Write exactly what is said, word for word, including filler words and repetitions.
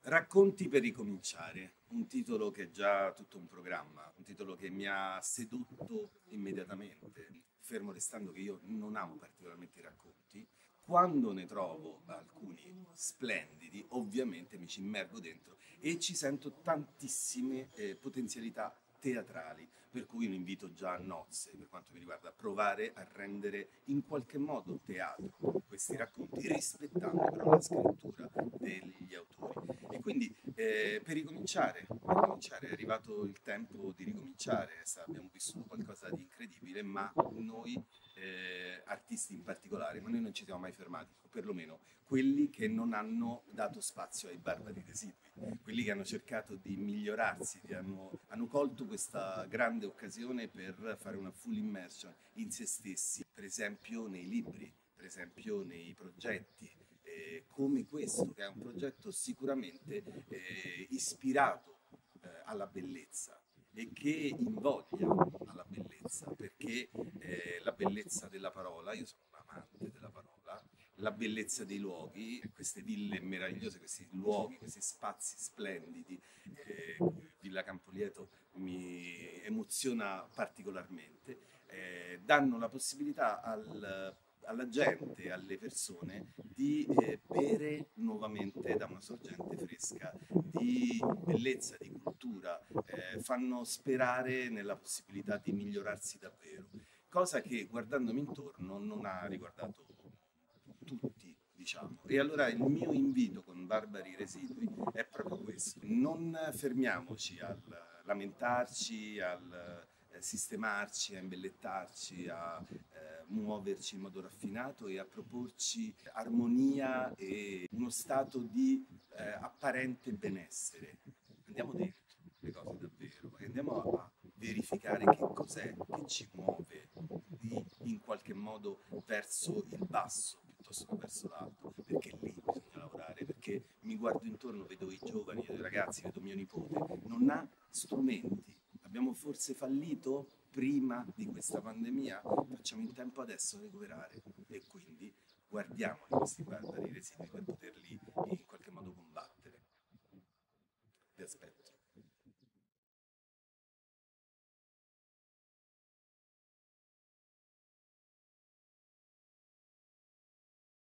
Racconti per ricominciare, un titolo che è già tutto un programma, un titolo che mi ha sedotto immediatamente, fermo restando che io non amo particolarmente i racconti. Quando ne trovo alcuni splendidi, ovviamente mi ci immergo dentro e ci sento tantissime eh, potenzialità teatrali, per cui un invito già a nozze, per quanto mi riguarda, a provare a rendere in qualche modo teatro questi racconti, rispettando però la scrittura degli autori. E quindi eh, per ricominciare, per ricominciare, è arrivato il tempo di ricominciare, sa- abbiamo vissuto qualcosa di incredibile, ma noi, eh, artisti in particolare, ma noi non ci siamo mai fermati, o perlomeno quelli che non hanno dato spazio ai barbari residui, quelli che hanno cercato di migliorarsi, che hanno, hanno colto questa grande occasione per fare una full immersion in se stessi, per esempio nei libri, per esempio nei progetti, eh, come questo, che è un progetto sicuramente eh, ispirato eh, alla bellezza e che invoglia alla bellezza, perché eh, la bellezza della parola, io sono un amante della parola, la bellezza dei luoghi, queste ville meravigliose, questi luoghi, questi spazi splendidi, eh, Villa Campolieto mi emoziona particolarmente, eh, danno la possibilità al alla gente, alle persone, di eh, bere nuovamente da una sorgente fresca di bellezza, di cultura, eh, fanno sperare nella possibilità di migliorarsi davvero, cosa che guardandomi intorno non ha riguardato tutti. Diciamo. E allora il mio invito con Barbari Residui è proprio questo: non fermiamoci al lamentarci, al eh, sistemarci, a imbellettarci, a eh, muoverci in modo raffinato e a proporci armonia e uno stato di eh, apparente benessere. Andiamo dentro le cose davvero e andiamo a, a verificare che cos'è che ci muove di, in qualche modo verso il basso piuttosto che verso l'alto, perché lì bisogna lavorare, perché mi guardo intorno, vedo i giovani, vedo i ragazzi, vedo mio nipote, non ha strumenti. Abbiamo forse fallito prima di questa pandemia, facciamo in tempo adesso a recuperare e quindi guardiamoli questi barbari residui per poterli in qualche modo combattere. Vi aspetto.